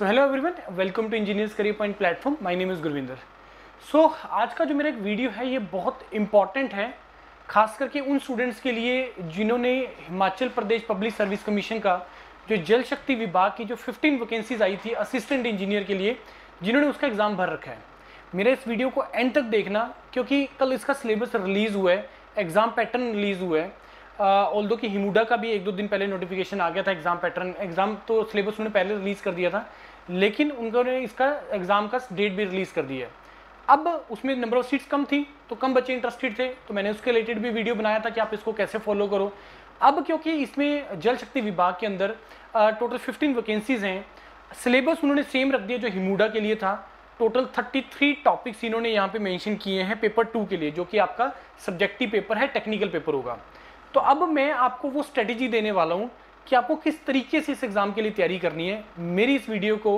So hello everyone, welcome to engineers career point platform. My name is Gurvinder. So आज का जो मेरा एक वीडियो है ये बहुत इंपॉर्टेंट है, खास करके उन स्टूडेंट्स के लिए जिन्होंने Himachal Pradesh public service commission का जो जल शक्ति विभाग की जो 15 वैकेंसीज आई थी असिस्टेंट इंजीनियर के लिए, जिन्होंने उसका एग्ज़ाम भर रखा है। मेरा इस वीडियो को एंड तक देखना, क्योंकि कल इसका सिलेबस रिलीज़ हुआ है, एग्ज़ाम पैटर्न रिलीज़ हुआ है। ऑल्दो कि हिमुडा का भी 1-2 दिन पहले नोटिफिकेशन आ गया था एग्जाम पैटर्न, एग्जाम तो सिलेबस उन्होंने पहले रिलीज़ कर दिया था, लेकिन उन्होंने इसका एग्ज़ाम का डेट भी रिलीज़ कर दिया है। अब उसमें नंबर ऑफ सीट्स कम थी तो कम बच्चे इंटरेस्टेड थे, तो मैंने उसके रिलेटेड भी वीडियो बनाया था कि आप इसको कैसे फॉलो करो। अब क्योंकि इसमें जल शक्ति विभाग के अंदर टोटल 15 वैकेंसीज हैं, सिलेबस उन्होंने सेम रख दिया जो हिमुडा के लिए था। टोटल 33 टॉपिक्स इन्होंने यहाँ पे मेंशन किए हैं पेपर 2 के लिए, जो कि आपका सब्जेक्टिव पेपर है, टेक्निकल पेपर होगा। तो अब मैं आपको वो स्ट्रेटेजी देने वाला हूँ कि आपको किस तरीके से इस एग्ज़ाम के लिए तैयारी करनी है। मेरी इस वीडियो को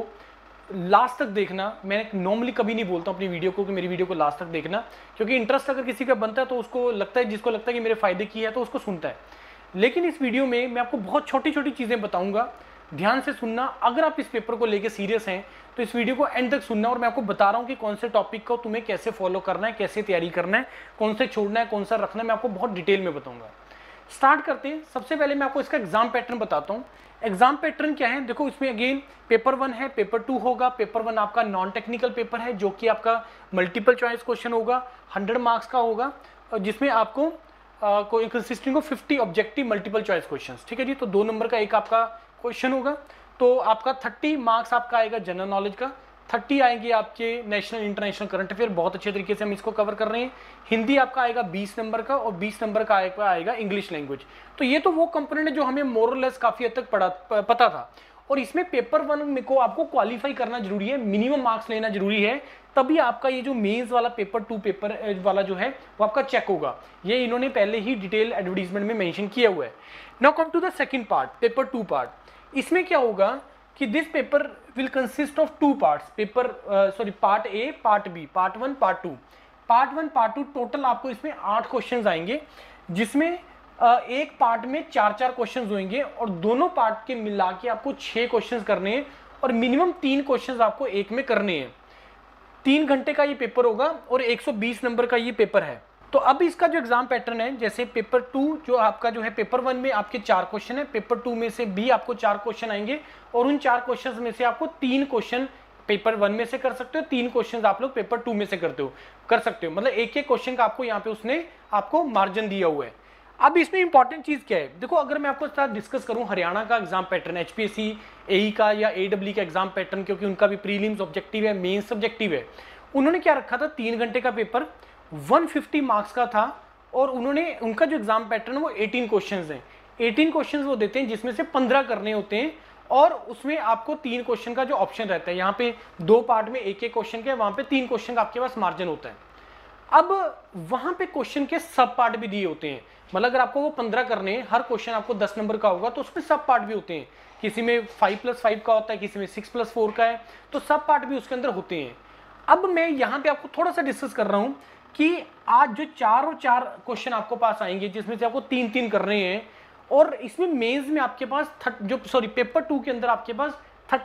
लास्ट तक देखना। मैं नॉर्मली कभी नहीं बोलता अपनी वीडियो को कि मेरी वीडियो को लास्ट तक देखना, क्योंकि इंटरेस्ट अगर किसी का बनता है तो उसको लगता है, जिसको लगता है कि मेरे फ़ायदे की है तो उसको सुनता है। लेकिन इस वीडियो में मैं आपको बहुत छोटी छोटी चीज़ें बताऊँगा, ध्यान से सुनना। अगर आप इस पेपर को लेकर सीरियस हैं तो इस वीडियो को एंड तक सुनना, और मैं आपको बता रहा हूँ कि कौन से टॉपिक को तुम्हें कैसे फॉलो करना है, कैसे तैयारी करना है, कौन से छोड़ना है, कौन सा रखना है, मैं आपको बहुत डिटेल में बताऊँगा। स्टार्ट करते हैं। सबसे पहले मैं आपको इसका एग्जाम पैटर्न बताता हूँ। एग्जाम पैटर्न क्या है, देखो इसमें अगेन पेपर 1 है, पेपर 2 होगा। पेपर 1 आपका नॉन टेक्निकल पेपर है, जो कि आपका मल्टीपल चॉइस क्वेश्चन होगा, 100 मार्क्स का होगा, और जिसमें आपको consisting of 50 objective multiple choice questions. ठीक है जी, तो 2 नंबर का एक आपका क्वेश्चन होगा। तो आपका 30 मार्क्स आपका आएगा जनरल नॉलेज का, 30 आएंगे आपके नेशनल इंटरनेशनल करंट अफेयर, बहुत अच्छे तरीके से हम इसको कवर कर रहे हैं। हिंदी आपका आएगा 20 नंबर का, और 20 नंबर का आएगा इंग्लिश लैंग्वेज। तो ये तो वो कंपोनेंट है जो हमें मोरलेस काफ़ी हद तक पता था। और इसमें पेपर 1 में को आपको क्वालिफाई करना जरूरी है, मिनिमम मार्क्स लेना जरूरी है, तभी आपका ये जो मेंस वाला पेपर 2 पेपर वाला जो है वो आपका चेक होगा। ये इन्होंने पहले ही डिटेल एडवर्टीजमेंट में मेंशन किया हुआ है। Now come to the second part, paper 2 part. इसमें क्या होगा कि this paper will consist of 2 parts, part A, part B, part 1, part 2। Part 1, part 2 total आपको इसमें 8 क्वेश्चंस आएंगे, जिसमें एक पार्ट में 4-4 क्वेश्चंस होंगे, और दोनों पार्ट के मिला के आपको 6 क्वेश्चंस करने हैं, और मिनिमम 3 क्वेश्चंस आपको एक में करने हैं। 3 घंटे का ये पेपर होगा और 120 नंबर का ये पेपर है। तो अब इसका जो एग्जाम पैटर्न है, जैसे पेपर 2 जो आपका जो है, पेपर 1 में आपके 4 क्वेश्चन है, पेपर 2 में से भी आपको 4 क्वेश्चन आएंगे, और उन 4 क्वेश्चन में से आपको 3 क्वेश्चन पेपर 1 में से कर सकते हो, 3 क्वेश्चन आप लोग पेपर 2 में से कर सकते हो। मतलब एक एक क्वेश्चन का आपको यहाँ पे उसने आपको मार्जिन दिया हुआ है। अब इसमें इंपॉर्टेंट चीज क्या है, देखो अगर मैं आपको साथ डिस्कस करूं हरियाणा का एग्जाम पैटर्न, एचपीएससी एई का या एडब्ल्यू का एग्जाम पैटर्न, क्योंकि उनका भी प्रीलिम्स ऑब्जेक्टिव है, मेंस सब्जेक्टिव है। उन्होंने क्या रखा था, 3 घंटे का पेपर 150 मार्क्स का था, और उन्होंने उनका जो एग्जाम पैटर्न वो 18 क्वेश्चंस हैं। 18 क्वेश्चंस वो देते हैं, जिसमें से 15 करने होते हैं, और उसमें आपको 3 क्वेश्चन का जो ऑप्शन रहता है, यहाँ पे 2 पार्ट में एक एक क्वेश्चन के, वहां पे 3 क्वेश्चन का आपके पास मार्जिन होता है। अब वहां पे क्वेश्चन के सब पार्ट भी दिए होते हैं, मतलब अगर आपको वो 15 करने हैं, हर क्वेश्चन आपको 10 नंबर का होगा, तो उसमें सब पार्ट भी होते हैं। किसी में 5+5 का होता है, किसी में 6+4 का है, तो सब पार्ट भी उसके अंदर होते हैं। अब मैं यहाँ पे आपको थोड़ा सा डिस्कस कर रहा हूँ कि आज जो 4 और 4 क्वेश्चन आपको पास आएंगे, जिसमें से आपको 3-3 कर रहे हैं, और इसमें मेंस में आपके पास पेपर 2 के अंदर आपके पास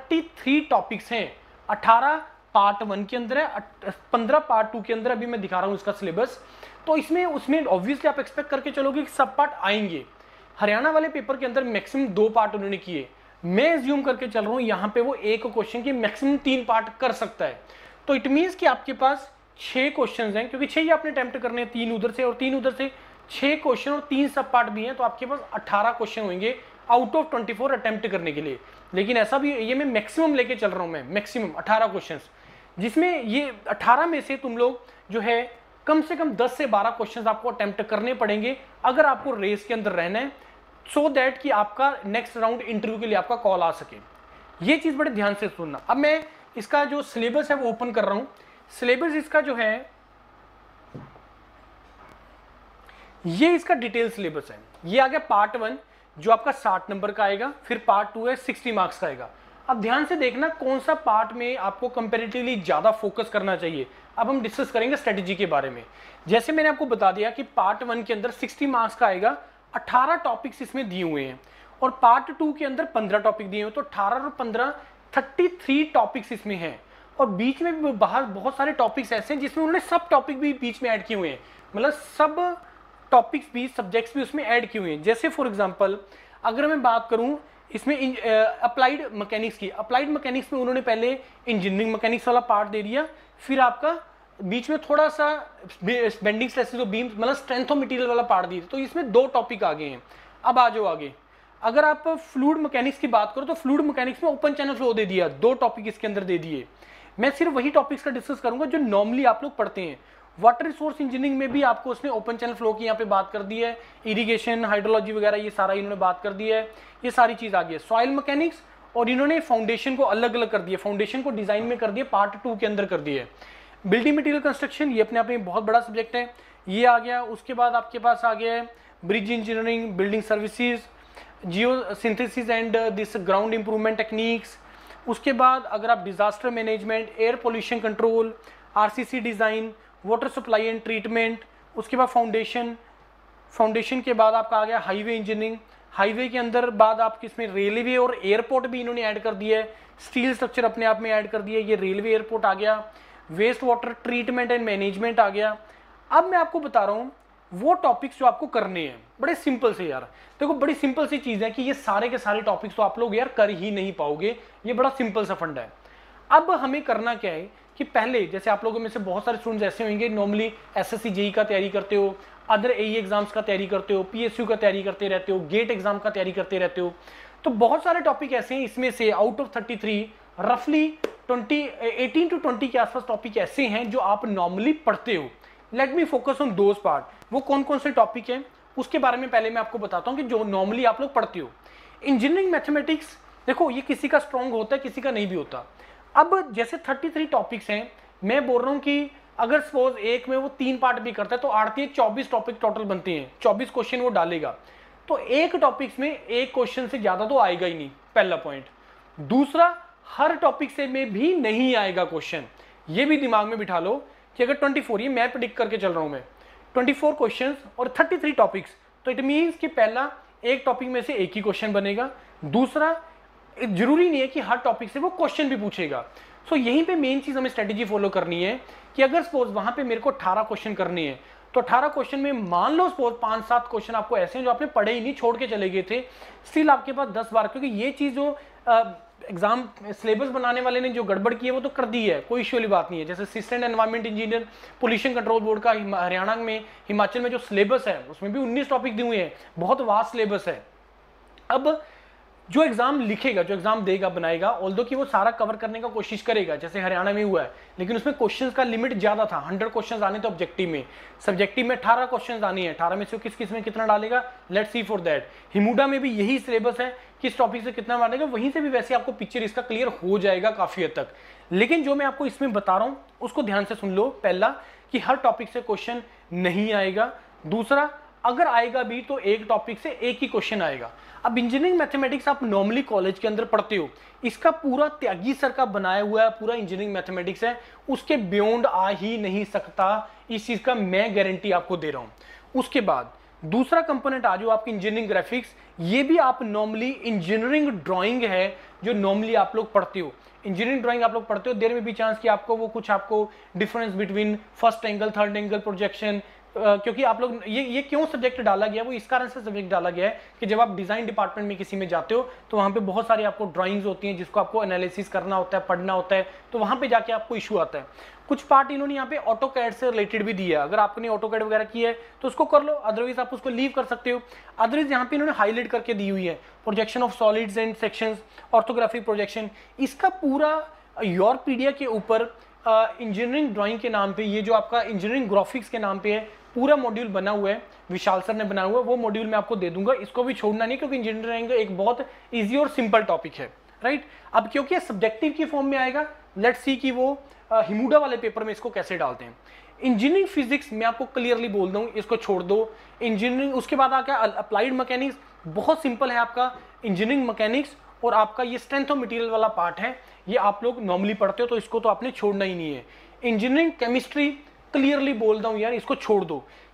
33 टॉपिक्स हैं। 18 पार्ट 1 के अंदर है, 15 पार्ट 2 के अंदर। अभी मैं दिखा रहा हूँ इसका सिलेबस। तो उसमें ऑब्वियसली आप एक्सपेक्ट करके चलोगे कि सब पार्ट आएंगे। हरियाणा वाले पेपर के अंदर मैक्सिमम 2 पार्ट उन्होंने किए, मैं एज्यूम करके चल रहा हूँ यहाँ पे वो एक क्वेश्चन के मैक्सिमम 3 पार्ट कर सकता है। तो इट मीन्स कि आपके पास 6 क्वेश्चंस हैं, क्योंकि 6 ही आपने अटेम्प्ट करने हैं, 3 उधर से और 3 उधर से, 6 क्वेश्चन और 3 सब पार्ट भी हैं, तो आपके पास 18 क्वेश्चन होंगे आउट ऑफ 24 अटेम्प्ट करने के लिए। लेकिन ऐसा भी, ये मैं मैक्सिमम लेके चल रहा हूँ, मैं मैक्सिमम 18 क्वेश्चन, जिसमें ये 18 में से तुम लोग जो है कम से कम 10 से 12 क्वेश्चन आपको अटेम्प्ट करने पड़ेंगे, अगर आपको रेस के अंदर रहना है, सो दैट कि आपका नेक्स्ट राउंड इंटरव्यू के लिए आपका कॉल आ सके। ये चीज बड़े ध्यान से सुनना। अब मैं इसका जो सिलेबस है वो ओपन कर रहा हूं। सिलेबस इसका जो है, ये इसका डिटेल सिलेबस है। ये आ गया पार्ट 1 जो आपका 60 नंबर का आएगा, फिर पार्ट 2 है 60 मार्क्स का आएगा। अब ध्यान से देखना कौन सा पार्ट में आपको कंपैरेटिवली ज्यादा फोकस करना चाहिए। अब हम डिस्कस करेंगे स्ट्रेटेजी के बारे में। जैसे मैंने आपको बता दिया कि पार्ट 1 के अंदर 60 मार्क्स का आएगा, 18 टॉपिक्स इसमें दिए हुए हैं, और पार्ट 2 के अंदर 15 टॉपिक दिए हुए, तो 18 और 15 33 टॉपिक्स इसमें हैं, और बीच में भी बाहर बहुत सारे टॉपिक्स ऐसे हैं जिसमें उन्होंने सब टॉपिक भी बीच में ऐड किए हुए हैं, मतलब सब टॉपिक्स भी, सब्जेक्ट्स भी उसमें ऐड किए हुए हैं। जैसे फॉर एग्जांपल अगर मैं बात करूं इसमें अप्लाइड मैकेनिक्स की, अप्लाइड मैकेनिक्स में उन्होंने पहले इंजीनियरिंग मैकेनिक्स वाला पार्ट दे दिया, फिर आपका बीच में थोड़ा सा बेंडिंग स्ट्रेसेस और बीम, मतलब स्ट्रेंथ ऑफ मटेरियल वाला पार्ट दिया, तो इसमें 2 टॉपिक आ गए हैं। अब आ जाओ आगे, अगर आप फ्लूइड मैकेनिक्स की बात करो तो फ्लूइड मैकेनिक्स में ओपन चैनल फ्लो दे दिया, 2 टॉपिक इसके अंदर दे दिए। मैं सिर्फ वही टॉपिक्स का डिस्कस करूंगा जो नॉर्मली आप लोग पढ़ते हैं। वाटर रिसोर्स इंजीनियरिंग में भी आपको उसने ओपन चैनल फ्लो की यहाँ पे बात कर दी है, इरिगेशन, हाइड्रोलॉजी वगैरह ये सारा इन्होंने बात कर दी है, ये सारी चीज आ गई है। सॉइल मैकेनिक्स, और इन्होंने फाउंडेशन को अलग अलग कर दिया, फाउंडेशन को डिजाइन में कर दिया, पार्ट 2 के अंदर कर दिया है। बिल्डिंग मटेरियल कंस्ट्रक्शन, ये अपने आप में बहुत बड़ा सब्जेक्ट है, ये आ गया। उसके बाद आपके पास आ गया है bridge engineering, building services, geo synthesis and this ground improvement techniques. उसके बाद अगर आप disaster management, air pollution control, RCC design, water supply and treatment, उसके बाद फाउंडेशन, फाउंडेशन के बाद आपका आ गया हाईवे इंजीनियरिंग, हाईवे के अंदर बाद आपके इसमें रेलवे और एयरपोर्ट भी इन्होंने ऐड कर दिया है, स्टील स्ट्रक्चर अपने आप में ऐड कर दिया, ये रेलवे एयरपोर्ट आ गया, waste water treatment and management आ गया। अब मैं आपको बता रहा हूँ वो टॉपिक्स जो आपको करने हैं, बड़े सिंपल से यार, देखो बड़ी सिंपल सी चीज़ है कि ये सारे के सारे टॉपिक्स तो आप लोग यार कर ही नहीं पाओगे, ये बड़ा सिंपल सा फंडा है। अब हमें करना क्या है कि पहले, जैसे आप लोगों में से बहुत सारे स्टूडेंट्स ऐसे होंगे नॉर्मली एसएससी जेई का तैयारी करते हो, अदर एई एग्जाम्स का तैयारी करते हो, पीएसयू का तैयारी करते रहते हो, गेट एग्जाम का तैयारी करते रहते हो, तो बहुत सारे टॉपिक ऐसे हैं, इसमें से आउट ऑफ 33 रफली 18 to 20 के आसपास टॉपिक ऐसे हैं जो आप नॉर्मली पढ़ते हो। Let me focus on those part, वो कौन कौन से टॉपिक हैं उसके बारे में पहले मैं आपको बताता हूँ कि जो नॉर्मली आप लोग पढ़ते हो। इंजीनियरिंग मैथमेटिक्स, देखो ये किसी का स्ट्रॉन्ग होता है, किसी का नहीं भी होता। अब जैसे 33 टॉपिक्स हैं, मैं बोल रहा हूँ कि अगर सपोज एक में वो 3 पार्ट भी करता है तो 24 टॉपिक टोटल बनते हैं, 24 क्वेश्चन वो डालेगा, तो एक टॉपिक्स में एक क्वेश्चन से ज्यादा तो आएगा ही नहीं, पहला पॉइंट। दूसरा, हर टॉपिक से में भी नहीं आएगा क्वेश्चन, ये भी दिमाग में बिठा लो कि अगर 24, ये मैं प्रेडिक्ट करके चल रहा हूं मैं, 24 क्वेश्चंस और 33 टॉपिक्स, तो इट मींस कि पहला एक टॉपिक में से एक ही क्वेश्चन बनेगा, दूसरा जरूरी नहीं है कि हर टॉपिक से वो क्वेश्चन भी पूछेगा। सो यहीं पे मेन चीज हमें स्ट्रेटेजी फॉलो करनी है कि अगर सपोज वहां पे मेरे को 18 क्वेश्चन करने हैं, तो 18 क्वेश्चन में मान लो सपोज 5-7 क्वेश्चन आपको ऐसे हैं जो आपने पढ़े ही नहीं, छोड़ के चले गए थे, स्टिल आपके पास 10 बार, क्योंकि ये चीज जो एग्जाम सिलेबस बनाने वाले ने जो गड़बड़ की है वो तो कर दी है, कोई इश्यू वाली बात नहीं है। जैसे assistant environment engineer pollution control board का हरियाणा में, हिमाचल में जो सिलेबस है उसमें भी 19 टॉपिक दिए हुए हैं, बहुत वास्ट सिलेबस है। अब जो एग्जाम लिखेगा, जो एग्जाम देगा, बनाएगा, ऑल्दो कि वो सारा कवर करने का कोशिश करेगा, जैसे हरियाणा में हुआ है, लेकिन उसमें क्वेश्चंस का लिमिट ज्यादा था, 100 क्वेश्चंस आने थे ऑब्जेक्टिव में, सब्जेक्टिव में 18 क्वेश्चंस आने हैं, 18 में से किस किस में कितना डालेगा, let's see for that. HIMUDA में भी यही सिलेबस है, किस टॉपिक से कितना मारेगा, वहीं से भी वैसे आपको पिक्चर इसका क्लियर हो जाएगा काफी हद तक। लेकिन जो मैं आपको इसमें बता रहा हूं उसको ध्यान से सुन लो। पहला कि हर टॉपिक से क्वेश्चन नहीं आएगा, दूसरा अगर आएगा भी तो एक टॉपिक से एक ही क्वेश्चन आएगा। अब इंजीनियरिंग मैथमेटिक्स आप नॉर्मली कॉलेज के अंदर पढ़ते हो, इसका पूरा त्यागी सर का बनाया हुआ है, पूरा इंजीनियरिंग मैथमेटिक्स है, उसके बियॉन्ड आ ही नहीं सकता, इस चीज का मैं गारंटी आपको दे रहा हूं। उसके बाद दूसरा कंपोनेंट आ जाओ आपकी इंजीनियरिंग ग्राफिक्स, ये भी आप नॉर्मली इंजीनियरिंग ड्राइंग है जो नॉर्मली आप लोग पढ़ते हो, इंजीनियरिंग ड्राइंग आप लोग पढ़ते हो, देयर में भी चांस कि आपको वो कुछ आपको difference between first angle, third angle, projection, क्योंकि आप लोग ये क्यों सब्जेक्ट डाला गया, वो इस कारण से सब्जेक्ट डाला गया है कि जब आप डिजाइन डिपार्टमेंट में किसी में जाते हो तो वहां पे बहुत सारी आपको ड्राइंग्स होती हैं जिसको आपको एनालिसिस करना होता है, पढ़ना होता है, तो वहां पे जाके आपको इशू आता है। कुछ पार्ट इन्होंने यहाँ पे ऑटोकैड से रिलेटेड भी दिया है, अगर आपने ऑटोकैड वगैरह की है तो उसको कर लो, अदरवाइज आप उसको लीव कर सकते हो। अदरवाइज यहाँ पे इन्होंने हाईलाइट करके दी हुई है projection of solids and sections, orthographic projection, इसका पूरा यूरोपीडिया के ऊपर इंजीनियरिंग ड्राइंग के नाम पे, ये जो आपका इंजीनियरिंग ग्राफिक्स के नाम पे है, पूरा मॉड्यूल बना हुआ है, विशाल सर ने बनाया हुआ है, वो मॉड्यूल मैं आपको दे दूंगा, इसको भी छोड़ना नहीं, क्योंकि इंजीनियरिंग एक बहुत इजी और सिंपल टॉपिक है, राइट। अब क्योंकि सब्जेक्टिव की फॉर्म में आएगा, लेट्स सी कि वो हिमुडा वाले पेपर में इसको कैसे डालते हैं। इंजीनियरिंग फिजिक्स मैं आपको क्लियरली बोल दूं, इसको छोड़ दो। इंजीनियरिंग, उसके बाद आ गया अप्लाइड मैकेनिक्स, बहुत सिंपल है आपका इंजीनियरिंग मैकेनिक्स, और आपका ये स्ट्रेंथ ऑफ मटेरियल वाला पार्ट है, ये आप लोग नॉर्मली पढ़ते हो तो इसको तो आपने छोड़ना ही नहीं है। इंजीनियरिंग केमिस्ट्री क्लियरली बोल रहा हूं यार, इसको छोड़ दो,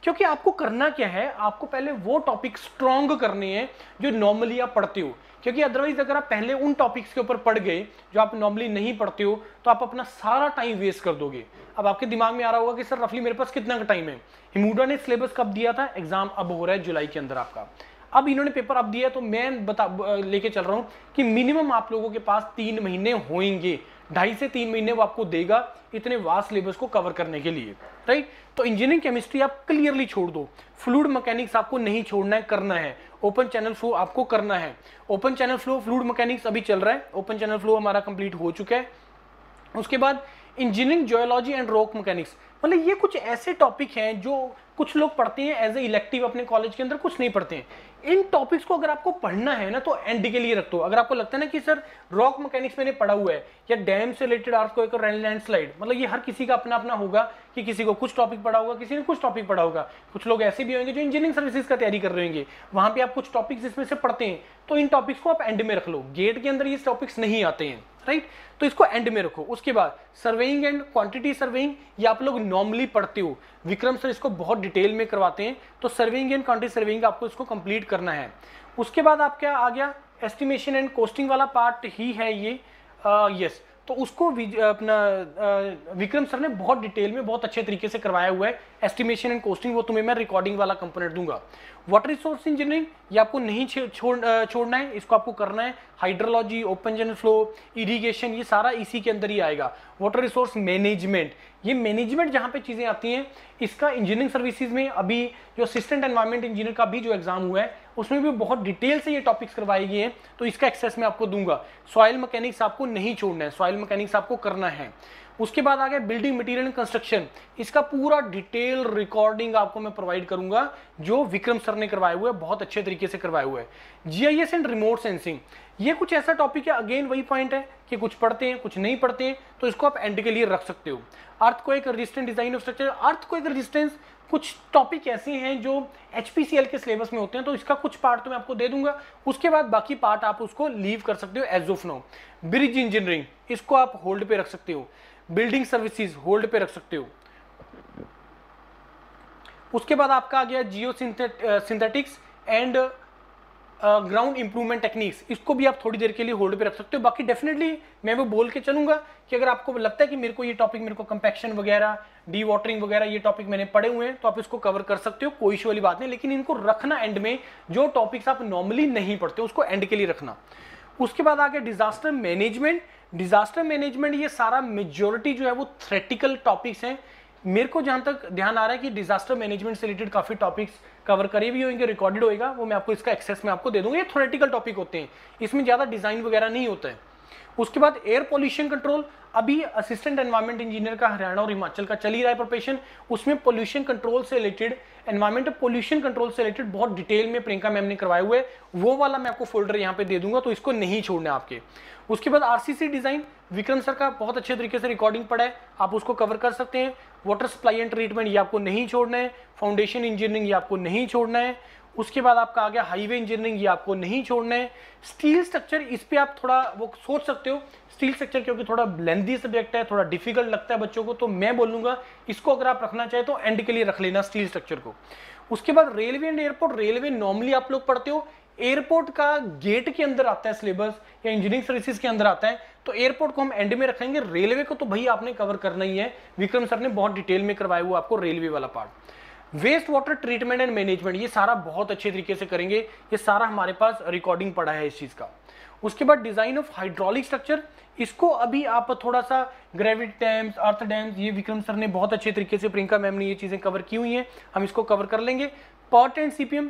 क्योंकि आपको करना क्या है, आपको पहले वो टॉपिक स्ट्रॉन्ग करने हैं जो नॉर्मली आप पढ़ते हो, क्योंकि अदरवाइज अगर आप पहले उन टॉपिक्स के ऊपर पढ़ गए जो आप नॉर्मली नहीं पढ़ते हो तो आप अपना सारा टाइम वेस्ट कर दोगे। अब आपके दिमाग में आ रहा होगा कि सर रफली मेरे पास कितना का टाइम है, हिमूडा ने सिलेबस कब दिया था, एग्जाम अब हो रहा है जुलाई के अंदर आपका, अब इन्होंने पेपर अब दिया, तो मैं लेके चल रहा हूं कि मिनिमम आप लोगों के पास 3 महीने होंगे, 2.5 से 3 महीने वो आपको देगा इतने वास्ट सिलेबस को कवर करने के लिए, राइट। तो इंजीनियरिंग केमिस्ट्री आप क्लियरली छोड़ दो, फ्लूइड मैकेनिक्स आपको नहीं छोड़ना है, करना है, ओपन चैनल फ्लो आपको करना है। Open channel flow, fluid mechanics अभी चल रहा है, ओपन चैनल फ्लो हमारा कंप्लीट हो चुका है। उसके बाद engineering geology and rock mechanics, मतलब ये कुछ ऐसे टॉपिक हैं जो कुछ लोग पढ़ते हैं एज ए इलेक्टिव अपने कॉलेज के अंदर, कुछ नहीं पढ़ते हैं। इन टॉपिक्स को अगर आपको पढ़ना है ना तो एंड के लिए रख दो। अगर आपको लगता है ना कि सर रॉक मैकेनिक्स मैंने पढ़ा हुआ है, या डैम से रिलेटेड अर्थक्वेक और लैंडस्लाइड, मतलब ये हर किसी का अपना अपना होगा कि किसी को कुछ टॉपिक पढ़ा होगा, किसी ने कुछ टॉपिक पढ़ा होगा। कुछ लोग ऐसे भी होंगे जो इंजीनियरिंग सर्विसेज का तैयारी कर रहे होंगे, वहां पे आप कुछ टॉपिक्स इसमें से पढ़ते हैं, तो इन टॉपिक्स को आप एंड में रख लो। गेट के अंदर ये टॉपिक्स नहीं आते हैं, राइट, तो इसको एंड में रखो। उसके बाद सर्वेइंग एंड क्वांटिटी सर्वेइंग, ये आप लोग नॉर्मली पढ़ते हो, विक्रम सर इसको बहुत डिटेल में करवाते हैं, तो सर्वेइंग एंड क्वांटिटी सर्वेइंग आपको इसको कंप्लीट करना है। उसके बाद आप क्या आ गया, एस्टिमेशन एंड कोस्टिंग वाला पार्ट ही है ये, यस, तो उसको अपना विक्रम सर ने बहुत डिटेल में बहुत अच्छे तरीके से करवाया हुआ है। एस्टिमेशन एंड कोस्टिंग वो तुम्हें मैं रिकॉर्डिंग वाला कंपोनेंट दूंगा। वाटर रिसोर्स इंजीनियरिंग ये आपको नहीं छोड़ना है, इसको आपको करना है। Hydrology, open channel flow, irrigation, ये सारा इसी के अंदर ही आएगा। वाटर रिसोर्स मैनेजमेंट, ये मैनेजमेंट जहाँ पे चीज़ें आती हैं, इसका इंजीनियरिंग सर्विसेज में अभी जो असिस्टेंट एनवायरमेंट इंजीनियर का भी जो एग्जाम हुआ है उसमें भी बहुत डिटेल से ये टॉपिक्स करवाए गए हैं, तो इसका एक्सेस मैं आपको दूंगा। सॉइल मैकेनिक्स आपको नहीं छोड़ना है, सॉइल मैकेनिक्स आपको करना है। उसके बाद आ गया बिल्डिंग मटेरियल एंड कंस्ट्रक्शन, इसका पूरा डिटेल रिकॉर्डिंग आपको मैं प्रोवाइड करूंगा जो विक्रम सर ने करवाए हुए, बहुत अच्छे तरीके से करवाए हुए हैं। जीआईएस एंड रिमोट सेंसिंग, ये कुछ ऐसा टॉपिक है, अगेन वही पॉइंट है कि कुछ पढ़ते हैं कुछ नहीं पढ़ते हैं, तो इसको आप एंड के लिए रख सकते हो। Earthquake resistant design of structure, earthquake resistance, कुछ टॉपिक ऐसे हैं जो HPCL के सिलेबस में होते हैं, तो इसका कुछ पार्ट तो मैं आपको दे दूंगा। उसके बाद बाकी पार्ट आप उसको लीव कर सकते हो as of now. Bridge engineering, इसको आप होल्ड पे रख सकते हो। बिल्डिंग सर्विसेज होल्ड पे रख सकते हो। उसके बाद आपका आ गया geo synthetics and ground improvement techniques, इसको भी आप थोड़ी देर के लिए होल्ड पे रख सकते हो। बाकी डेफिनेटली मैं वो बोल के चलूंगा कि अगर आपको लगता है कि मेरे को ये टॉपिक, मेरे को कंपैक्शन वगैरह, डी वाटरिंग वगैरह ये टॉपिक मैंने पढ़े हुए हैं, तो आप इसको कवर कर सकते हो, कोई इशू वाली बात नहीं, लेकिन इनको रखना एंड में। जो टॉपिक्स आप नॉर्मली नहीं पढ़ते उसको एंड के लिए रखना। उसके बाद आ गया डिजास्टर मैनेजमेंट। डिजास्टर मैनेजमेंट ये सारा मेजोरिटी जो है वो थ्योरेटिकल टॉपिक्स हैं। मेरे को जहां तक ध्यान आ रहा है कि डिजास्टर मैनेजमेंट से रिलेटेड काफी टॉपिक्स कवर करे भी होंगे, रिकॉर्डेड होएगा, वो मैं आपको इसका एक्सेस में आपको दे दूंगा। ये थ्योरेटिकल टॉपिक होते हैं, इसमें ज्यादा डिजाइन वगैरह नहीं होता है। उसके बाद एयर पॉल्यूशन कंट्रोल, अभी असिस्टेंट एनवायरमेंट इंजीनियर का हरियाणा और हिमाचल का चल ही रहा है प्रिपरेशन, उसमें पोल्यूशन कंट्रोल से रिलेटेड, एनवायरमेंटल पोल्यूशन कंट्रोल से रिलेटेड बहुत डिटेल में प्रियंका मैम ने करवाए हुए, वो वाला मैं आपको फोल्डर यहाँ पे दे दूंगा, तो इसको नहीं छोड़ना है आपके। उसके बाद RCC डिजाइन, विक्रम सर का बहुत अच्छे तरीके से रिकॉर्डिंग पड़ा है, आप उसको कवर कर सकते हैं। वाटर सप्लाई एंड ट्रीटमेंट, ये आपको नहीं छोड़ना है। फाउंडेशन इंजीनियरिंग, ये आपको नहीं छोड़ना है। उसके बाद आपका आ गया हाईवे इंजीनियरिंग, ये आपको नहीं छोड़ना है। स्टील स्ट्रक्चर, इस पे आप थोड़ा वो सोच सकते हो, स्टील स्ट्रक्चर क्योंकि थोड़ा लेंथी सब्जेक्ट है, थोड़ा डिफिकल्ट लगता है बच्चों को, तो मैं बोलूंगा इसको अगर आप रखना चाहे तो एंड के लिए रख लेना स्टील स्ट्रक्चर को। उसके बाद railway and airport, railway normally आप लोग पढ़ते हो, एयरपोर्ट का गेट के अंदर आता है सिलेबस, या इंजीनियरिंग सर्विसेज के अंदर आता है, तो एयरपोर्ट को हम एंड में रखेंगे। रेलवे को तो भाई आपने कवर करना ही है, विक्रम सर ने बहुत डिटेल में करवाया हुआ आपको रेलवे वाला part. Waste water treatment and management, ये सारा बहुत अच्छे तरीके से करेंगे, ये सारा हमारे पास रिकॉर्डिंग पड़ा है इस चीज का। उसके बाद डिजाइन ऑफ हाइड्रोलिक स्ट्रक्चर, इसको अभी आप थोड़ा सा ग्रेविटी डैम्स, अर्थ डैम्स, ये विक्रम सर ने बहुत अच्छे तरीके से, प्रियंका मैम ने ये चीजें कवर की हुई हैं, हम इसको कवर कर लेंगे। PERT and CPM,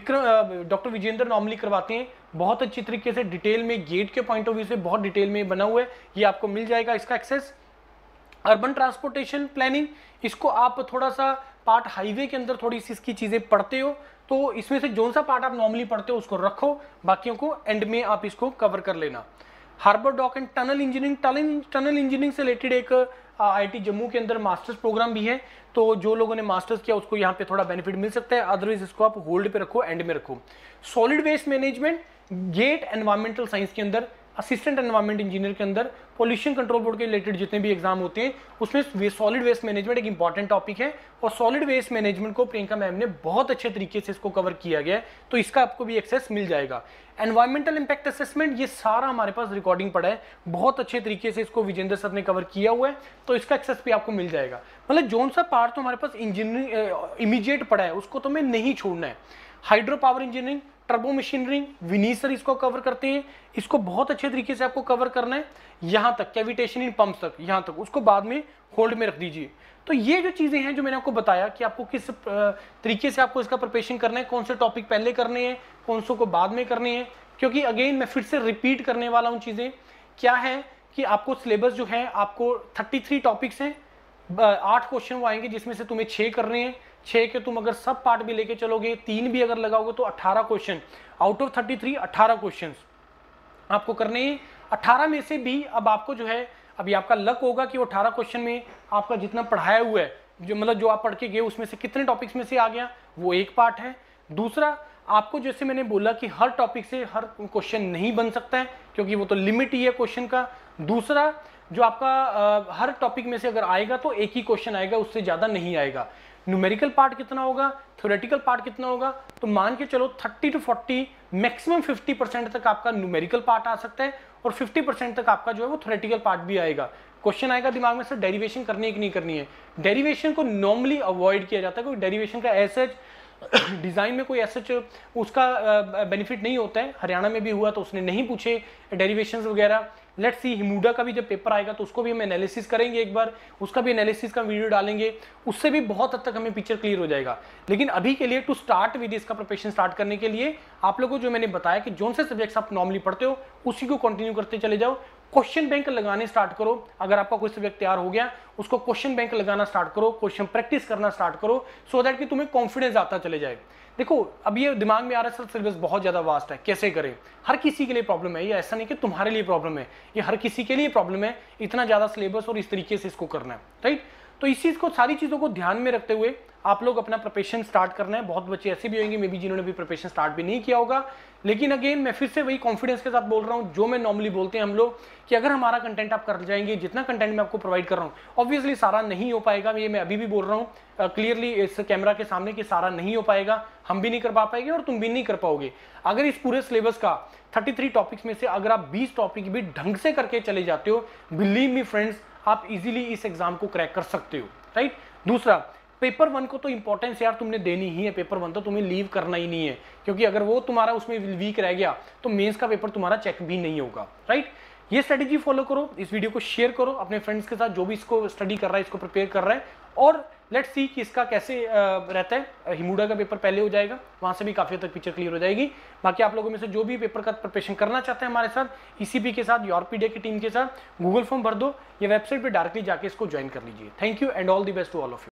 doctor Vijender normally करवाते हैं बहुत अच्छी तरीके से, डिटेल में, गेट के पॉइंट ऑफ व्यू से बहुत डिटेल में बना हुआ है, ये आपको मिल जाएगा इसका एक्सेस। अर्बन ट्रांसपोर्टेशन प्लानिंग, इसको आप थोड़ा सा पार्ट हाईवे के अंदर थोड़ी सी इसकी चीजें पढ़ते हो, तो इसमें से जो सा पार्ट आप नॉर्मली पढ़ते हो उसको रखो, बाकियों को एंड में आप इसको कवर कर लेना। Harbour dock and tunnel engineering, tunnel engineering से रिलेटेड एक IIT जम्मू के अंदर मास्टर्स प्रोग्राम भी है, तो जो लोगों ने मास्टर्स किया उसको यहाँ पे थोड़ा बेनिफिट मिल सकता है, अदरवाइज इसको आप होल्ड पे रखो, एंड में रखो। Solid waste management, GATE environmental science के अंदर असिस्टेंट एनवायरमेंट इंजीनियर के अंदर पोल्यूशन कंट्रोल बोर्ड के रिलेटेड जितने भी एग्जाम होते हैं उसमें सॉलिड वेस्ट मैनेजमेंट एक इंपॉर्टेंट टॉपिक है, और सॉलिड वेस्ट मैनेजमेंट को प्रियंका मैम ने बहुत अच्छे तरीके से इसको कवर किया गया है, तो इसका आपको भी एक्सेस मिल जाएगा। एनवायरमेंटल इंपैक्ट असेसमेंट, ये सारा हमारे पास रिकॉर्डिंग पड़ा है, बहुत अच्छे तरीके से इसको विजेंद्र सर ने कवर किया हुआ है, तो इसका एक्सेस भी आपको मिल जाएगा। मतलब जोन सा पार्ट तो हमारे पास इंजीनियरिंग इमीडिएट पड़ा है, उसको तो हमें नहीं छोड़ना है। Hydro power engineering, turbo machinery, Vineet sir इसको कवर करते हैं, इसको बहुत अच्छे तरीके से आपको कवर करना है, यहाँ तक कैविटेशन इन पंप्स तक, यहाँ तक, उसको बाद में होल्ड में रख दीजिए। तो ये जो चीजें हैं जो मैंने आपको बताया कि आपको किस तरीके से आपको इसका प्रिपरेशन करना है, कौन से टॉपिक पहले करने हैं, कौन से को बाद में करने हैं, क्योंकि अगेन मैं फिर से रिपीट करने वाला हूँ चीजें। क्या है कि आपको सिलेबस जो है, आपको 33 टॉपिक्स हैं, 8 क्वेश्चन वो आएंगे जिसमें से तुम्हें 6 करने हैं। 6 के तुम अगर सब पार्ट भी लेके चलोगे, 3 भी अगर लगाओगे तो 18 क्वेश्चन, आउट ऑफ 33 18 क्वेश्चन आपको करने हैं। 18 में से भी अब आपको जो है, अभी आपका लक होगा कि वो 18 क्वेश्चन में आपका जितना पढ़ाया हुआ है, जो मतलब जो आप पढ़ के गए उसमें से कितने टॉपिक्स में से आ गया, वो एक पार्ट है। दूसरा, आपको जैसे मैंने बोला कि हर टॉपिक से हर क्वेश्चन नहीं बन सकता है, क्योंकि वो तो लिमिट ही है क्वेश्चन का। दूसरा, जो आपका हर टॉपिक में से अगर आएगा तो एक ही क्वेश्चन आएगा, उससे ज़्यादा नहीं आएगा। न्यूमेरिकल पार्ट कितना होगा, थ्योरेटिकल पार्ट कितना होगा, तो मान के चलो 30 to 40 मैक्सिमम 50% तक आपका न्यूमेरिकल पार्ट आ सकता है, और 50% तक आपका जो है वो थ्योरेटिकल पार्ट भी आएगा। क्वेश्चन आएगा दिमाग में, सर डेरिवेशन करनी है कि नहीं करनी है। डेरिवेशन को नॉर्मली अवॉइड किया जाता है, क्योंकि डेरिवेशन का ऐसा डिजाइन में कोई ऐसा उसका बेनिफिट नहीं होता है। हरियाणा में भी हुआ तो उसने नहीं पूछे डेरिवेशंस वगैरह। लेट्स सी, हिमूडा का भी जब पेपर आएगा तो उसको भी हम एनालिसिस करेंगे एक बार, उसका भी एनालिसिस का वीडियो डालेंगे, उससे भी बहुत हद तक हमें पिक्चर क्लियर हो जाएगा। लेकिन अभी के लिए टू स्टार्ट विद इसका प्रिपरेशन स्टार्ट करने के लिए आप लोगों को जो मैंने बताया कि जोन से सब्जेक्ट्स आप नॉर्मली पढ़ते हो उसी को कंटिन्यू करते चले जाओ। क्वेश्चन बैंक लगाने स्टार्ट करो। अगर आपका कोई सब्जेक्ट तैयार हो गया, उसको क्वेश्चन बैंक लगाना स्टार्ट करो, क्वेश्चन प्रैक्टिस करना स्टार्ट करो, सो दैट कि तुम्हें कॉन्फिडेंस आता चले जाए। देखो, अब ये दिमाग में आ रहा है, सिलेबस बहुत ज्यादा वास्ट है, कैसे करें। हर किसी के लिए प्रॉब्लम है, ये ऐसा नहीं कि तुम्हारे लिए प्रॉब्लम है, ये हर किसी के लिए प्रॉब्लम है, इतना ज्यादा सिलेबस और इस तरीके से इसको करना है, राइट। तो इस चीज को, सारी चीजों को ध्यान में रखते हुए आप लोग अपना प्रिपरेशन स्टार्ट करना है। बहुत बच्चे ऐसे भी होंगे मे बी जिन्होंने भी प्रिपरेशन स्टार्ट भी नहीं किया होगा, लेकिन अगेन मैं फिर से वही कॉन्फिडेंस के साथ बोल रहा हूँ जो मैं नॉर्मली बोलते हैं हम लोग, कि अगर हमारा कंटेंट आप कर जाएंगे, जितना कंटेंट मैं आपको प्रोवाइड कर रहा हूँ, ऑब्वियसली सारा नहीं हो पाएगा, ये मैं अभी भी बोल रहा हूँ क्लियरली इस कैमरा के सामने कि सारा नहीं हो पाएगा, हम भी नहीं कर पा पाएंगे और तुम भी नहीं कर पाओगे। अगर इस पूरे सिलेबस का 33 टॉपिक्स में से अगर आप 20 टॉपिक भी ढंग से करके चले जाते हो, बिलीव मी फ्रेंड्स, आप इजीली इस एग्जाम को क्रैक कर सकते हो, राइट। दूसरा, पेपर 1 को तो इंपॉर्टेंस यार तुमने देनी ही है, पेपर 1 तो तुम्हें लीव करना ही नहीं है, क्योंकि अगर वो तुम्हारा उसमें वीक रह गया तो मेंस का पेपर तुम्हारा चेक भी नहीं होगा, राइट। ये स्ट्रेटेजी फॉलो करो, इस वीडियो को शेयर करो अपने फ्रेंड्स के साथ जो भी इसको स्टडी कर रहा है, इसको प्रिपेयर कर रहा है, और लेट्स सी कि इसका कैसे रहता है। हिमूडा का पेपर पहले हो जाएगा, वहां से भी काफी हद तक पिक्चर क्लियर हो जाएगी। बाकी आप लोगों में से जो भी पेपर का प्रिपरेशन करना चाहते हैं हमारे साथ, ईसीपी के साथ, यूरोपीडिया की टीम के साथ, गूगल फॉर्म भर दो, या वेबसाइट पर डायरेक्टली जाके इसको ज्वाइन कर लीजिए। Thank you and all the best to all of you.